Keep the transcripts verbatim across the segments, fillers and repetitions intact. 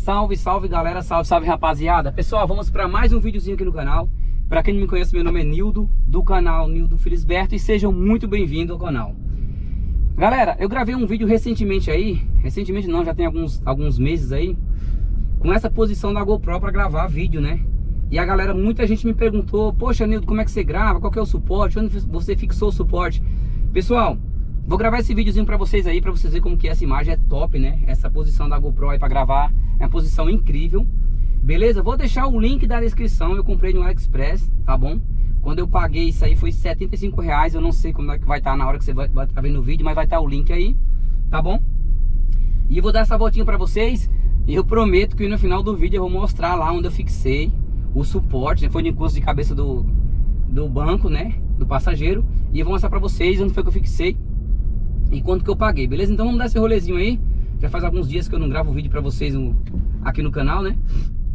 Salve, salve galera, salve, salve rapaziada. Pessoal, vamos para mais um videozinho aqui no canal. Para quem não me conhece, meu nome é Nildo, do canal Nildo Felisberto, e sejam muito bem-vindos ao canal. Galera, eu gravei um vídeo recentemente aí, recentemente não, já tem alguns, alguns meses aí, com essa posição da GoPro para gravar vídeo, né? E a galera, muita gente me perguntou: poxa Nildo, como é que você grava? Qual que é o suporte? Onde você fixou o suporte? Pessoal, vou gravar esse videozinho pra vocês aí, pra vocês verem como que essa imagem é top, né? Essa posição da GoPro aí pra gravar é uma posição incrível. Beleza? Vou deixar o link da descrição. Eu comprei no AliExpress, tá bom? Quando eu paguei isso aí foi setenta e cinco reais. Eu não sei como é que vai estar na hora que você vai estar vendo o vídeo, mas vai estar o link aí, tá bom? E eu vou dar essa voltinha pra vocês. E eu prometo que no final do vídeo eu vou mostrar lá onde eu fixei o suporte, né? Foi no encosto de cabeça do, do banco, né? Do passageiro. E eu vou mostrar pra vocês onde foi que eu fixei e quanto que eu paguei, beleza? Então vamos dar esse rolezinho aí. Já faz alguns dias que eu não gravo vídeo pra vocês no, aqui no canal, né?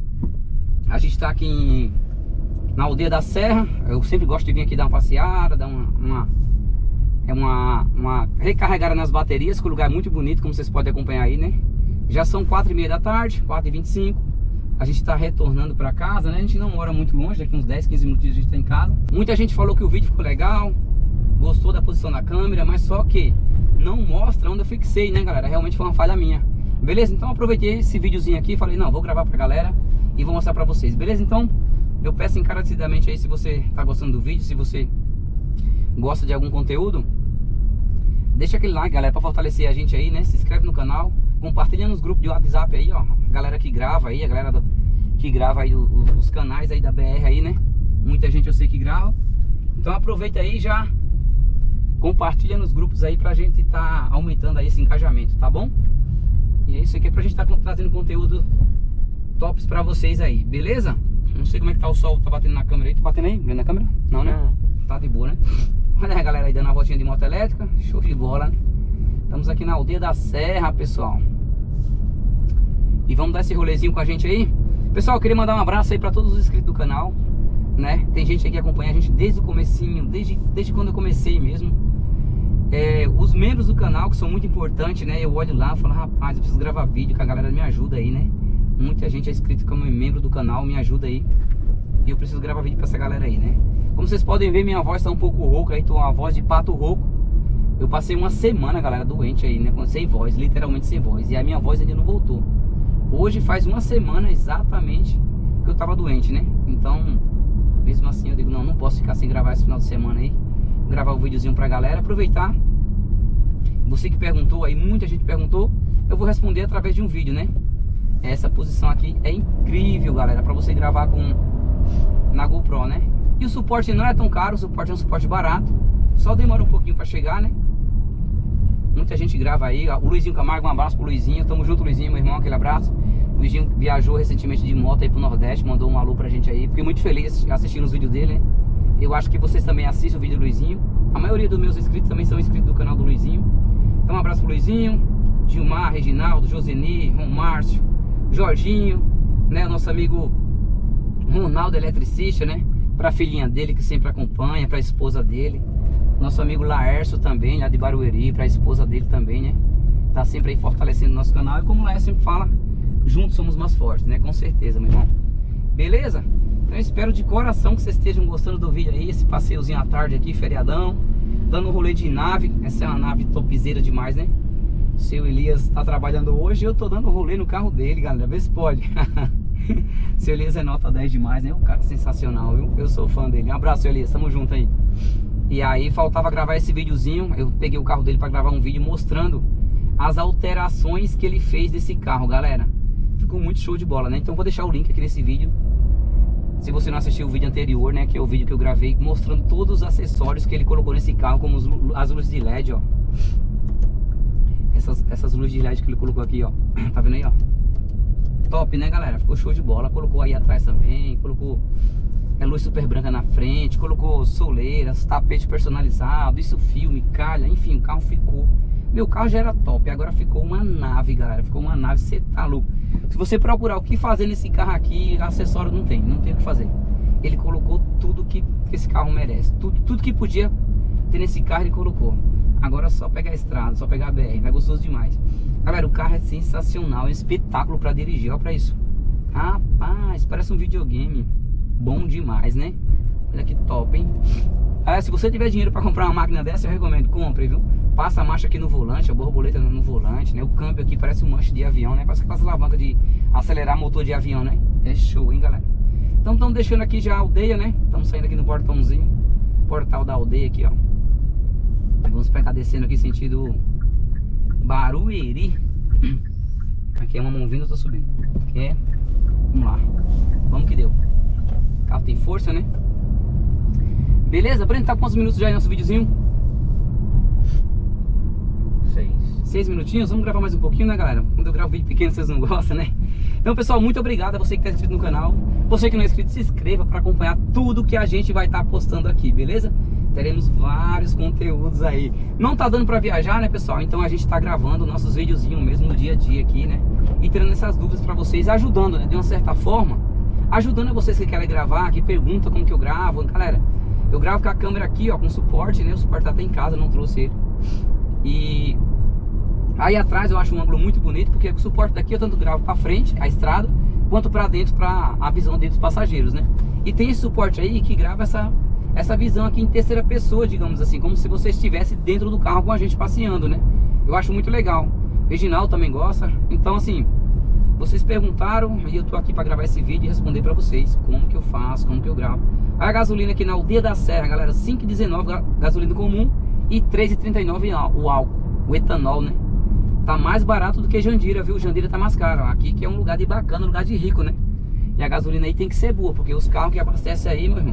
A gente tá aqui em, na Aldeia da Serra. Eu sempre gosto de vir aqui dar uma passeada, dar uma, uma, é uma, uma recarregada nas baterias, que o lugar é muito bonito, como vocês podem acompanhar aí, né? Já são quatro e meia da tarde, quatro e vinte e cinco. A gente tá retornando pra casa, né? A gente não mora muito longe, daqui uns dez, quinze minutinhos a gente tá em casa. Muita gente falou que o vídeo ficou legal, gostou da posição da câmera, mas só que não mostra onde eu fixei, né, galera? Realmente foi uma falha minha. Beleza? Então eu aproveitei esse videozinho aqui e falei: não, vou gravar pra galera e vou mostrar pra vocês. Beleza? Então eu peço encarecidamente aí, se você tá gostando do vídeo, se você gosta de algum conteúdo, deixa aquele like, galera, pra fortalecer a gente aí, né? Se inscreve no canal, compartilha nos grupos de WhatsApp aí, ó. A galera que grava aí, a galera do, que grava aí o, o, os canais aí da B R aí, né? Muita gente eu sei que grava. Então aproveita aí e já compartilha nos grupos aí pra gente tá aumentando aí esse engajamento, tá bom? E é isso aqui, pra gente tá trazendo conteúdo tops pra vocês aí, beleza? Não sei como é que tá o sol, tá batendo na câmera aí. Tá batendo aí? Na câmera? Não, né? Não. Tá de boa, né? Olha a galera aí dando uma voltinha de moto elétrica. Show de bola, né? Estamos aqui na Aldeia da Serra, pessoal. E vamos dar esse rolezinho com a gente aí. Pessoal, eu queria mandar um abraço aí pra todos os inscritos do canal, né? Tem gente aí que acompanha a gente desde o comecinho, desde, desde quando eu comecei mesmo. É, os membros do canal, que são muito importantes, né? Eu olho lá e falo: rapaz, eu preciso gravar vídeo, que a galera me ajuda aí, né? Muita gente é inscrito como membro do canal, me ajuda aí. E eu preciso gravar vídeo pra essa galera aí, né? Como vocês podem ver, minha voz tá um pouco rouca aí, tô uma voz de pato rouco. Eu passei uma semana, galera, doente aí, né? Sem voz, literalmente sem voz. E a minha voz ainda não voltou. Hoje faz uma semana exatamente que eu tava doente, né? Então, mesmo assim eu digo: não, não posso ficar sem gravar esse final de semana aí. Gravar o videozinho pra galera, aproveitar. Você que perguntou aí, muita gente perguntou, eu vou responder através de um vídeo, né? Essa posição aqui é incrível, galera, pra você gravar com na GoPro, né? E o suporte não é tão caro, o suporte é um suporte barato. Só demora um pouquinho pra chegar, né? Muita gente grava aí. O Luizinho Camargo, um abraço pro Luizinho. Tamo junto, Luizinho, meu irmão, aquele abraço. O Luizinho viajou recentemente de moto aí pro Nordeste, mandou um alô pra gente aí. Fiquei muito feliz assistindo os vídeos dele, né? Eu acho que vocês também assistem o vídeo do Luizinho. A maioria dos meus inscritos também são inscritos do canal do Luizinho. Então um abraço pro Luizinho, Gilmar, Reginaldo, Joseni, Ron Márcio, Jorginho, né? O nosso amigo Ronaldo, eletricista, né? Pra filhinha dele que sempre acompanha, pra esposa dele. Nosso amigo Laércio também, lá de Barueri, pra esposa dele também, né? Tá sempre aí fortalecendo o nosso canal. E como o Laércio sempre fala, juntos somos mais fortes, né? Com certeza, meu irmão. Beleza? Então eu espero de coração que vocês estejam gostando do vídeo aí. Esse passeiozinho à tarde aqui, feriadão, dando um rolê de nave. Essa é uma nave topzera demais, né? O seu Elias tá trabalhando hoje e eu tô dando rolê no carro dele, galera. Vê se pode. Seu Elias é nota dez demais, né? O cara é sensacional, viu? Eu sou fã dele. Um abraço, seu Elias, tamo junto aí. E aí faltava gravar esse videozinho. Eu peguei o carro dele pra gravar um vídeo mostrando as alterações que ele fez desse carro, galera. Ficou muito show de bola, né? Então vou deixar o link aqui nesse vídeo, se você não assistiu o vídeo anterior, né? Que é o vídeo que eu gravei mostrando todos os acessórios que ele colocou nesse carro, como os, as luzes de L E D, ó. Essas, essas luzes de L E D que ele colocou aqui, ó. Tá vendo aí, ó? Top, né, galera? Ficou show de bola. Colocou aí atrás também, colocou é, luz super branca na frente, colocou soleiras, tapete personalizado, isso filme, calha, enfim, o carro ficou... Meu carro já era top, agora ficou uma nave, galera. Ficou uma nave, você tá louco. Se você procurar o que fazer nesse carro aqui, acessório não tem, não tem o que fazer. Ele colocou tudo que esse carro merece, tudo, tudo que podia ter nesse carro ele colocou. Agora é só pegar a estrada, só pegar a B R, vai gostoso demais. Galera, o carro é sensacional, é um espetáculo pra dirigir, olha pra isso. Rapaz, parece um videogame. Bom demais, né? Olha que top, hein? Ah, se você tiver dinheiro pra comprar uma máquina dessa, eu recomendo, compre, viu? Passa a marcha aqui no volante, a borboleta no volante, né? O câmbio aqui parece um manche de avião, né? Parece que faz alavanca de acelerar motor de avião, né? É show, hein, galera? Então estamos deixando aqui já a aldeia, né? Estamos saindo aqui no portãozinho. Portal da aldeia aqui, ó. Vamos pegar descendo aqui sentido Barueri. Aqui é uma mão vindo, eu tô subindo. Aqui é... Vamos lá. Vamos que deu. O carro tem força, né? Beleza? Breno, tá com quantos minutos já aí nosso videozinho? Seis. Seis minutinhos? Vamos gravar mais um pouquinho, né, galera? Quando eu gravo vídeo pequeno, vocês não gostam, né? Então, pessoal, muito obrigado a você que tá inscrito no canal. Você que não é inscrito, se inscreva para acompanhar tudo que a gente vai estar tá postando aqui, beleza? Teremos vários conteúdos aí. Não tá dando para viajar, né, pessoal? Então a gente tá gravando nossos videozinhos mesmo no dia a dia aqui, né? E tirando essas dúvidas para vocês, ajudando, né? De uma certa forma, ajudando a vocês que querem gravar, que perguntam como que eu gravo. Galera, eu gravo com a câmera aqui, ó, com suporte, né? O suporte tá até em casa, não trouxe ele. E aí atrás eu acho um ângulo muito bonito, porque o suporte daqui eu tanto gravo para frente, a estrada, quanto para dentro, para a visão dentro dos passageiros, né? E tem esse suporte aí que grava essa, essa visão aqui em terceira pessoa, digamos assim, como se você estivesse dentro do carro com a gente passeando, né? Eu acho muito legal. Reginaldo também gosta. Então, assim, vocês perguntaram e eu tô aqui para gravar esse vídeo e responder para vocês como que eu faço, como que eu gravo. A gasolina aqui na Aldeia da Serra, galera, cinco e dezenove gasolina comum e três e trinta e nove o álcool, o etanol, né? Tá mais barato do que Jandira, viu? Jandira tá mais caro. Aqui que é um lugar de bacana, um lugar de rico, né? E a gasolina aí tem que ser boa, porque os carros que abastecem aí, meu irmão,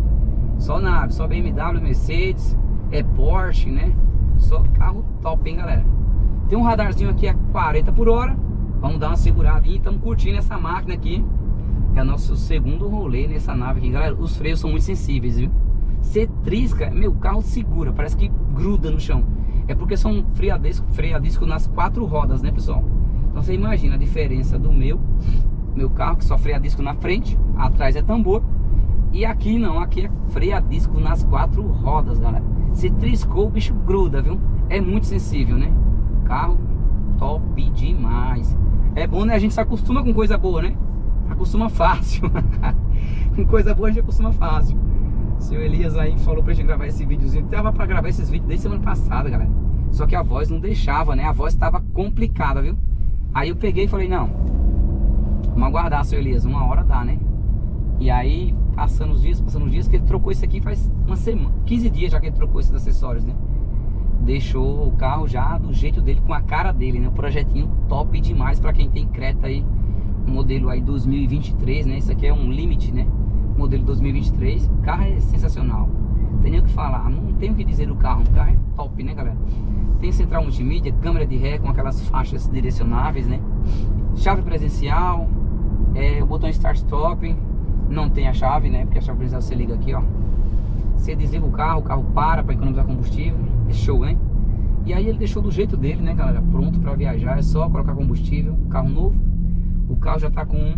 só nave, só B M W, Mercedes, é Porsche, né? Só carro top, hein, galera? Tem um radarzinho aqui a quarenta por hora. Vamos dar uma segurada e estamos curtindo essa máquina aqui. É o nosso segundo rolê nessa nave aqui, galera. Os freios são muito sensíveis, viu? Você trisca, meu, o carro segura, parece que gruda no chão. É porque são freio a disco, freio a disco nas quatro rodas, né, pessoal? Então você imagina a diferença do meu meu carro, que só freio a disco na frente, atrás é tambor. E aqui não, aqui é freio a disco nas quatro rodas, galera. Se triscou, o bicho gruda, viu? É muito sensível, né? Carro top demais. É bom, né? A gente se acostuma com coisa boa, né? Acostuma fácil. Com coisa boa a gente acostuma fácil. O seu Elias aí falou pra gente gravar esse videozinho. Tava pra gravar esses vídeos desde semana passada, galera. Só que a voz não deixava, né? A voz tava complicada, viu? Aí eu peguei e falei, não, vamos aguardar, seu Elias, uma hora dá, né? E aí, passando os dias, passando os dias, que ele trocou isso aqui faz uma semana, quinze dias já que ele trocou esses acessórios, né? Deixou o carro já do jeito dele, com a cara dele, né? Um projetinho top demais pra quem tem Creta aí. Um modelo aí dois mil e vinte e três, né? Isso aqui é um Limit, né? Modelo dois mil e vinte e três. O carro é sensacional. Não tem nem o que falar, não tem o que dizer do carro. O carro é top, né, galera? Tem central multimídia, câmera de ré com aquelas faixas direcionáveis, né? Chave presencial, é, o botão Start Stop. Não tem a chave, né? Porque a chave presencial você liga aqui, ó. Você desliga o carro, o carro para para economizar combustível. É show, hein? E aí ele deixou do jeito dele, né, galera? Pronto para viajar, é só colocar combustível. Carro novo. O carro já tá com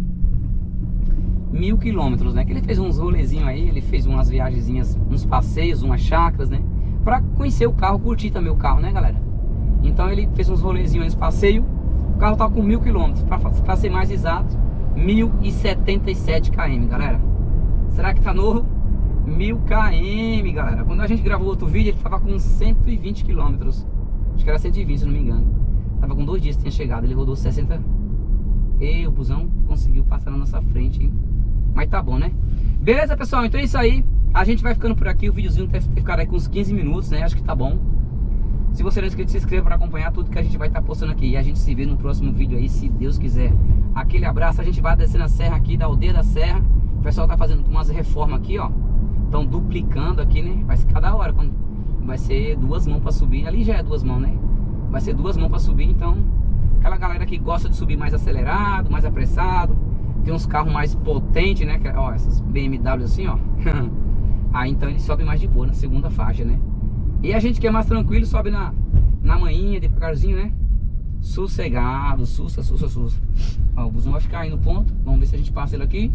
mil quilômetros, né? Que ele fez uns rolezinhos aí, ele fez umas viagenzinhas, uns passeios, umas chácaras, né? Pra conhecer o carro, curtir também o carro, né, galera? Então ele fez uns rolezinhos, uns passeios. O carro tá com mil quilômetros, pra, pra ser mais exato, mil e setenta e sete quilômetros, galera. Será que tá novo? mil quilômetros, galera. Quando a gente gravou outro vídeo, ele tava com cento e vinte quilômetros. Acho que era cento e vinte, se não me engano. Tava com dois dias que tinha chegado, ele rodou sessenta. E o busão conseguiu passar na nossa frente, hein? Mas tá bom, né? Beleza, pessoal? Então é isso aí. A gente vai ficando por aqui. O videozinho deve ter ficado aí com uns quinze minutos, né? Acho que tá bom. Se você não é inscrito, se inscreva para acompanhar tudo que a gente vai estar tá postando aqui. E a gente se vê no próximo vídeo aí, se Deus quiser. Aquele abraço. A gente vai descendo a serra aqui, da Aldeia da Serra. O pessoal tá fazendo umas reformas aqui, ó. Estão duplicando aqui, né? Vai ser cada hora. Quando... Vai ser duas mãos para subir. Ali já é duas mãos, né? Vai ser duas mãos para subir, então... Aquela galera que gosta de subir mais acelerado, mais apressado. Tem uns carros mais potentes, né? Ó, essas B M W assim, ó. Aí então ele sobe mais de boa na segunda faixa, né? E a gente que é mais tranquilo sobe na, na manhinha, devagarzinho, né? Sossegado, sussa, sussa, sussa. Ó, o busão vai ficar aí no ponto. Vamos ver se a gente passa ele aqui.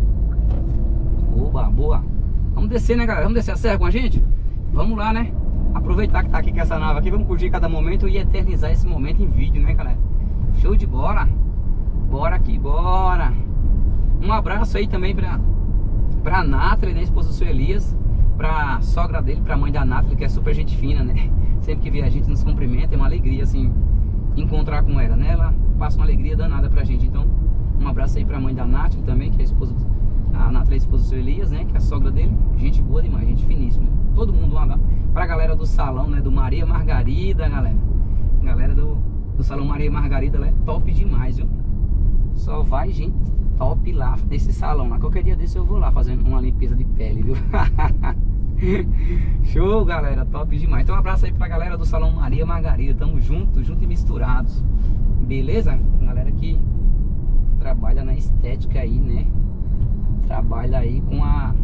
Oba, boa. Vamos descer, né, galera? Vamos descer a serra com a gente? Vamos lá, né? aproveitar que tá aqui com essa nave aqui, vamos curtir cada momento e eternizar esse momento em vídeo, né, galera? Show de bola. Bora aqui, bora. Um abraço aí também pra, pra Nathalie, né, esposa do seu Elias, pra sogra dele, pra mãe da Nathalie, que é super gente fina, né? Sempre que vê a gente nos cumprimenta, é uma alegria, assim, encontrar com ela, né? Ela passa uma alegria danada pra gente. Então, um abraço aí pra mãe da Nathalie também, que é a esposa, a Nathalie é a esposa do seu Elias, né? Que é a sogra dele, gente boa demais, gente finíssima. Todo mundo, uma, pra galera do salão, né? Do Maria Margarida, galera. Galera do, do salão Maria Margarida, ela é top demais, viu? Só vai gente top lá desse salão lá. Qualquer dia desse eu vou lá fazendo uma limpeza de pele, viu? Show, galera, top demais. Então um abraço aí pra galera do salão Maria Margarida. Tamo junto, junto e misturados. Beleza? Galera que trabalha na estética aí, né? Trabalha aí com a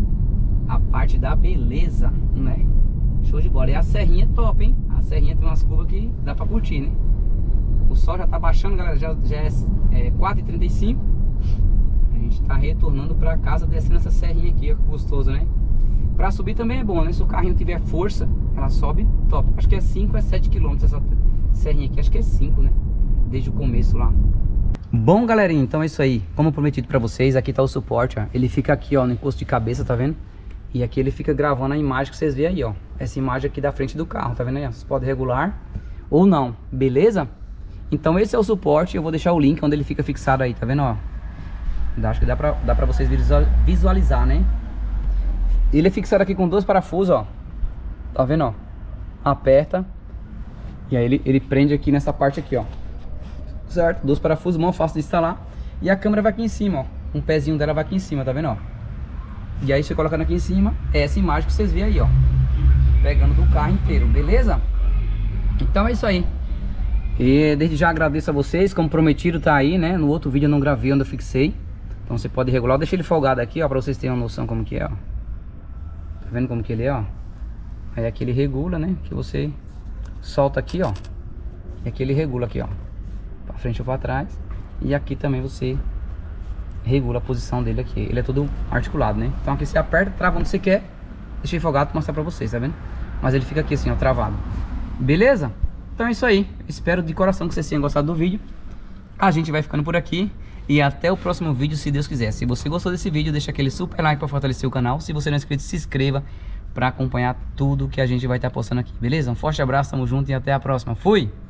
a parte da beleza, né? Show de bola. E a serrinha é top, hein? A serrinha tem umas curvas que dá pra curtir, né? O sol já tá baixando, galera. Já, já é, é quatro e trinta e cinco. A gente tá retornando pra casa, descendo essa serrinha aqui, ó, gostoso, né? Pra subir também é bom, né? Se o carrinho tiver força, ela sobe top. Acho que é cinco ou é sete quilômetros essa serrinha aqui. Acho que é cinco, né? Desde o começo lá. Bom, galerinha, então é isso aí. Como prometido pra vocês, aqui tá o suporte, ó. Ele fica aqui, ó, no encosto de cabeça, tá vendo? E aqui ele fica gravando a imagem que vocês veem aí, ó. Essa imagem aqui da frente do carro, tá vendo aí? Vocês podem regular ou não, beleza? Então esse é o suporte, eu vou deixar o link onde ele fica fixado aí, tá vendo, ó? Acho que dá pra, dá pra vocês visualizar, né? Ele é fixado aqui com dois parafusos, ó. Tá vendo, ó? Aperta. E aí ele, ele prende aqui nessa parte aqui, ó. Certo? Dois parafusos, mão fácil de instalar. E a câmera vai aqui em cima, ó. Um pezinho dela vai aqui em cima, tá vendo, ó? E aí você colocando aqui em cima, é essa imagem que vocês veem aí, ó. Pegando do carro inteiro, beleza? Então é isso aí. E desde já agradeço a vocês, como prometido tá aí, né? No outro vídeo eu não gravei onde eu fixei. Então você pode regular, eu deixei ele folgado aqui, ó, pra vocês terem uma noção como que é, ó. Tá vendo como que ele é, ó? Aí aqui ele regula, né? Que você solta aqui, ó. E aqui ele regula aqui, ó. Pra frente ou pra trás. E aqui também você regula a posição dele aqui. Ele é todo articulado, né? Então aqui você aperta, trava onde você quer. Deixei folgado pra mostrar pra vocês, tá vendo? Mas ele fica aqui assim, ó, travado. Beleza? Então é isso aí. Espero de coração que vocês tenham gostado do vídeo. A gente vai ficando por aqui. E até o próximo vídeo, se Deus quiser. Se você gostou desse vídeo, deixa aquele super like pra fortalecer o canal. Se você não é inscrito, se inscreva pra acompanhar tudo que a gente vai estar postando aqui. Beleza? Um forte abraço, tamo junto e até a próxima. Fui!